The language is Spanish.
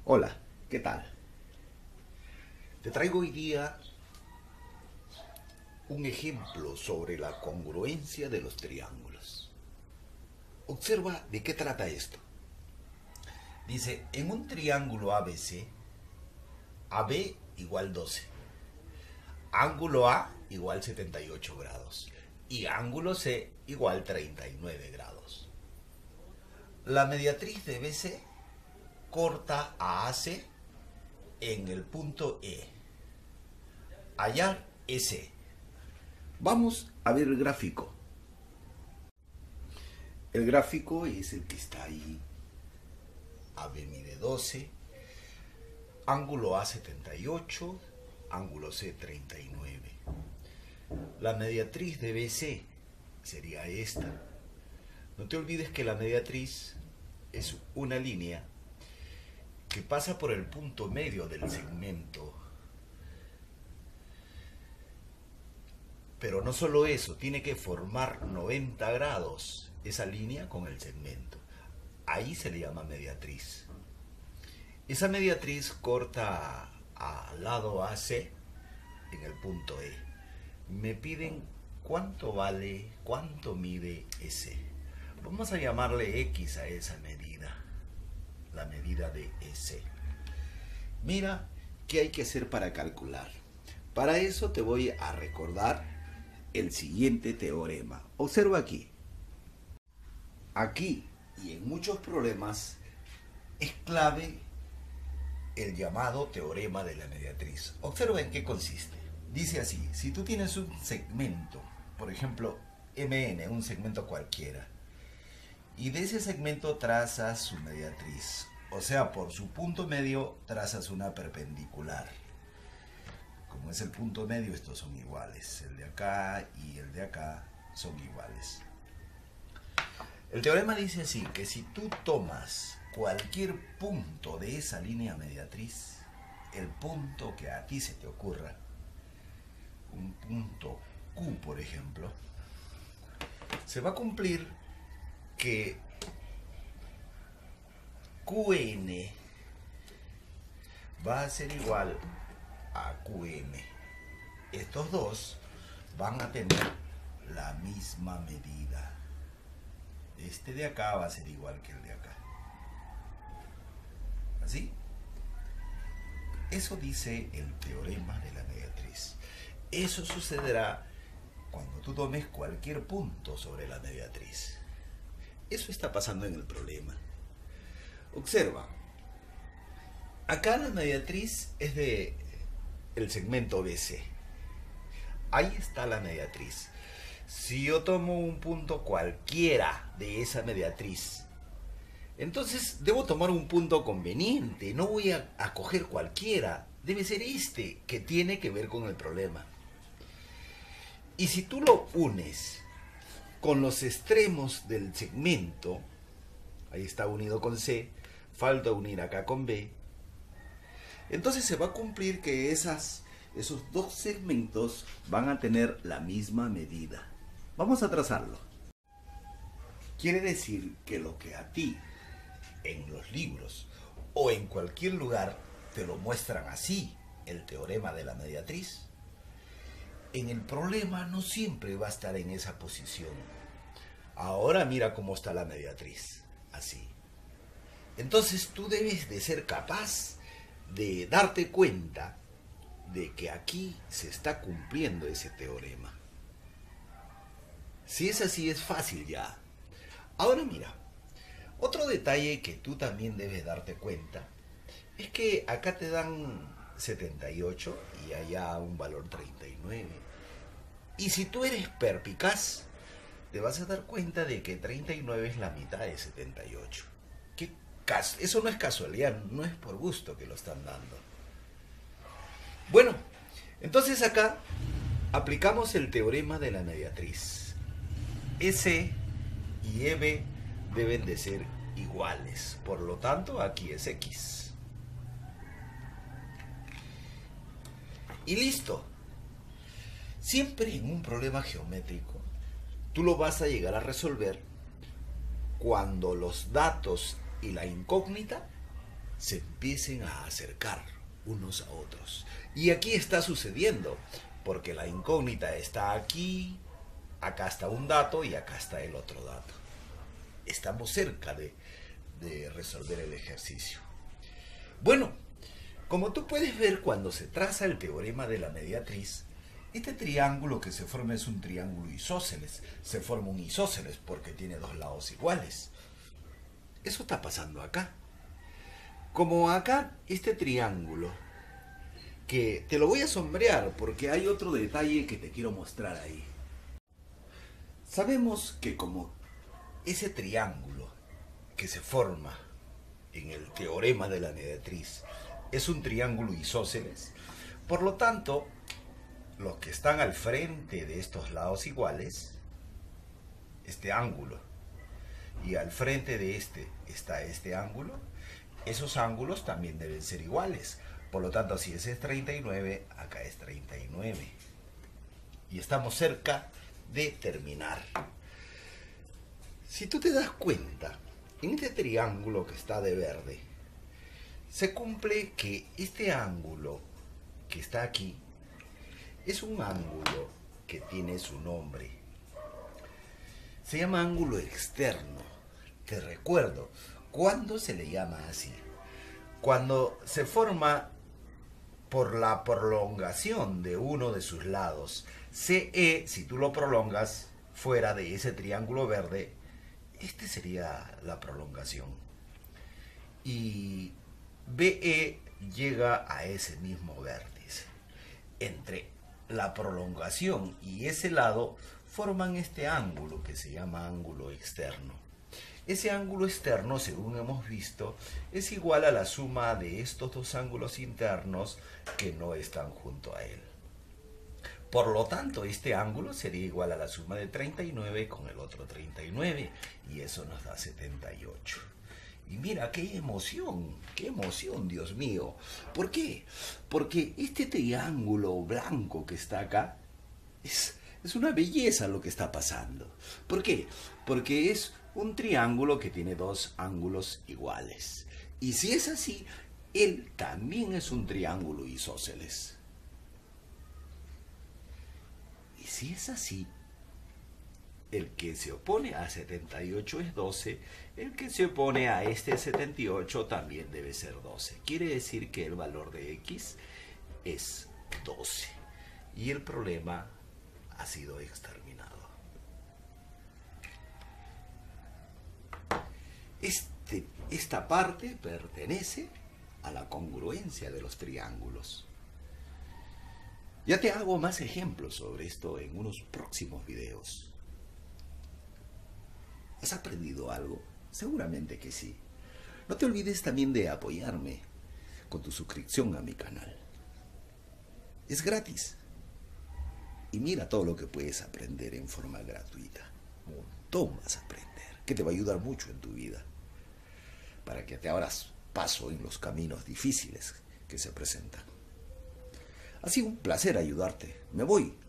Hola, ¿qué tal? Te traigo hoy día un ejemplo sobre la congruencia de los triángulos. Observa de qué trata esto. Dice, en un triángulo ABC, AB igual 12, ángulo A igual 78 grados y ángulo C igual 39 grados. La mediatriz de BC corta a AC en el punto E. Hallar EC. Vamos a ver el gráfico. El gráfico es el que está ahí. AB mide 12, ángulo A 78, ángulo C 39. La mediatriz de BC sería esta. No te olvides que la mediatriz es una línea que pasa por el punto medio del segmento. Pero no solo eso, tiene que formar 90 grados esa línea con el segmento. Ahí se le llama mediatriz. Esa mediatriz corta al lado AC en el punto E. Me piden cuánto vale, cuánto mide ese. Vamos a llamarle X a esa medida, la medida de ese. Mira qué hay que hacer para calcular. Para eso te voy a recordar el siguiente teorema. Observa aquí. Aquí y en muchos problemas es clave el llamado teorema de la mediatriz. Observa en qué consiste. Dice así, si tú tienes un segmento, por ejemplo, MN, un segmento cualquiera, y de ese segmento trazas su mediatriz, o sea, por su punto medio trazas una perpendicular. Como es el punto medio, estos son iguales. El de acá y el de acá son iguales. El teorema dice así, que si tú tomas cualquier punto de esa línea mediatriz, el punto que a ti se te ocurra, un punto Q, por ejemplo, se va a cumplir que QN va a ser igual a QM. Estos dos van a tener la misma medida. Este de acá va a ser igual que el de acá. ¿Así? Eso dice el teorema de la mediatriz. Eso sucederá cuando tú tomes cualquier punto sobre la mediatriz. Eso está pasando en el problema. Observa. Acá la mediatriz es de el segmento BC. Ahí está la mediatriz. Si yo tomo un punto cualquiera de esa mediatriz, entonces debo tomar un punto conveniente. No voy a coger cualquiera. Debe ser este que tiene que ver con el problema. Y si tú lo unes con los extremos del segmento, ahí está unido con C, falta unir acá con B, entonces se va a cumplir que esos dos segmentos van a tener la misma medida. Vamos a trazarlo. Quiere decir que lo que a ti en los libros o en cualquier lugar te lo muestran así, el teorema de la mediatriz, en el problema no siempre va a estar en esa posición. Ahora mira cómo está la mediatriz, así. Entonces tú debes de ser capaz de darte cuenta de que aquí se está cumpliendo ese teorema. Si es así, es fácil ya. Ahora mira, otro detalle que tú también debes darte cuenta es que acá te dan 78 y allá un valor 39. Y si tú eres perpicaz, te vas a dar cuenta de que 39 es la mitad de 78. Eso no es casualidad, no es por gusto que lo están dando. Bueno, entonces acá aplicamos el teorema de la mediatriz. EC y EB deben de ser iguales, por lo tanto aquí es X. Y listo. Siempre en un problema geométrico, tú lo vas a llegar a resolver cuando los datos y la incógnita se empiecen a acercar unos a otros. Y aquí está sucediendo, porque la incógnita está aquí, acá está un dato y acá está el otro dato. Estamos cerca de resolver el ejercicio. Bueno, como tú puedes ver cuando se traza el teorema de la mediatriz, este triángulo que se forma es un triángulo isósceles. Se forma un isósceles porque tiene dos lados iguales. Eso está pasando acá. Como acá este triángulo, que te lo voy a sombrear porque hay otro detalle que te quiero mostrar ahí. Sabemos que como ese triángulo que se forma en el teorema de la mediatriz es un triángulo isósceles, por lo tanto, los que están al frente de estos lados iguales, este ángulo, y al frente de este está este ángulo, esos ángulos también deben ser iguales. Por lo tanto, si ese es 39, acá es 39. Y estamos cerca de terminar. Si tú te das cuenta, en este triángulo que está de verde, se cumple que este ángulo que está aquí es un ángulo que tiene su nombre. Se llama ángulo externo. Te recuerdo, ¿cuándo se le llama así? Cuando se forma por la prolongación de uno de sus lados. CE, si tú lo prolongas fuera de ese triángulo verde, este sería la prolongación. Y BE llega a ese mismo vértice. Entre la prolongación y ese lado forman este ángulo que se llama ángulo externo. Ese ángulo externo, según hemos visto, es igual a la suma de estos dos ángulos internos que no están junto a él. Por lo tanto, este ángulo sería igual a la suma de 39 con el otro 39, y eso nos da 78. Y mira, qué emoción, Dios mío. ¿Por qué? Porque este triángulo blanco que está acá es una belleza lo que está pasando. ¿Por qué? Porque es un triángulo que tiene dos ángulos iguales. Y si es así, él también es un triángulo isósceles. Y si es así, el que se opone a 78 es 12, el que se opone a este 78 también debe ser 12. Quiere decir que el valor de X es 12. Y el problema ha sido exterminado. Esta parte pertenece a la congruencia de los triángulos. Ya te hago más ejemplos sobre esto en unos próximos videos. ¿Has aprendido algo? Seguramente que sí. No te olvides también de apoyarme con tu suscripción a mi canal. Es gratis. Y mira todo lo que puedes aprender en forma gratuita. Un montón vas a aprender, que te va a ayudar mucho en tu vida, para que te abras paso en los caminos difíciles que se presentan. Ha sido un placer ayudarte. Me voy,